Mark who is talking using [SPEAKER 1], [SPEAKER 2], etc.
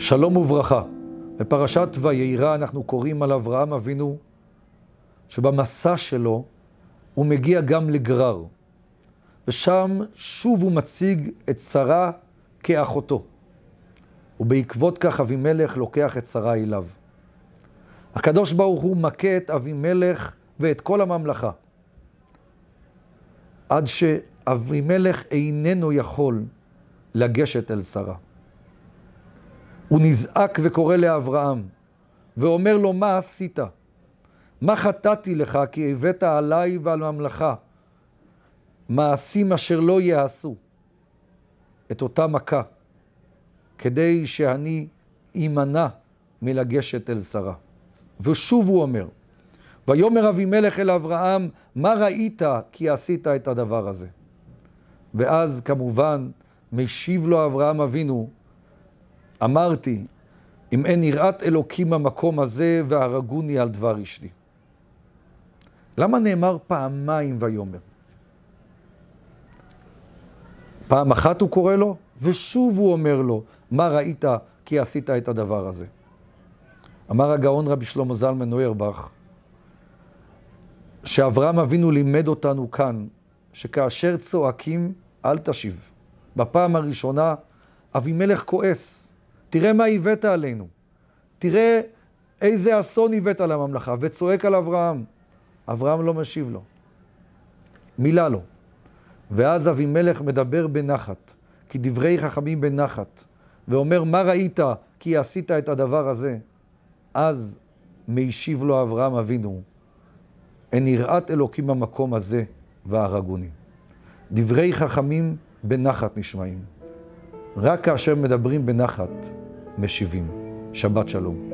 [SPEAKER 1] שלום וברכה. בפרשת וירא אנחנו קוראים על אברהם אבינו שבמסע שלו הוא מגיע גם לגרר. ושם שוב הוא מציג את שרה כאחותו. ובעקבות כך אבימלך לוקח את שרה אליו. הקדוש ברוך הוא מכה את אבימלך ואת כל הממלכה. עד שאבימלך איננו יכול לגשת אל שרה. הוא נזעק וקורא לאברהם, ואומר לו, מה עשית? מה חטאתי לך כי הבאת עליי ועל ממלכה מעשים אשר לא יעשו? את אותה מכה, כדי שאני אימנע מלגשת אל שרה. ושוב הוא אומר, ויאמר אבימלך אל אברהם, מה ראית כי עשית את הדבר הזה? ואז כמובן משיב לו אברהם אבינו, אמרתי, אם אין יראת אלוקים במקום הזה והרגוני על דבר אשתי. למה נאמר פעמיים ויאמר? פעם אחת הוא קורא לו, ושוב הוא אומר לו, מה ראית כי עשית את הדבר הזה? אמר הגאון רבי שלמה זלמן אוירבך, שאברהם אבינו לימד אותנו כאן, שכאשר צועקים, אל תשיב. בפעם הראשונה, אבימלך כועס. תראה מה הבאת עלינו. תראה איזה אסון הבאת על הממלכה, וצועק על אברהם. אברהם לא משיב לו. מילה לא. ואז אבימלך מדבר בנחת, כי דברי חכמים בנחת, ואומר, מה ראית כי עשית את הדבר הזה? אז משיב לו אברהם אבינו, אין יראת אלוקים במקום הזה והרגוני. דברי חכמים בנחת נשמעים. רק כאשר מדברים בנחת משיבים. שבת שלום.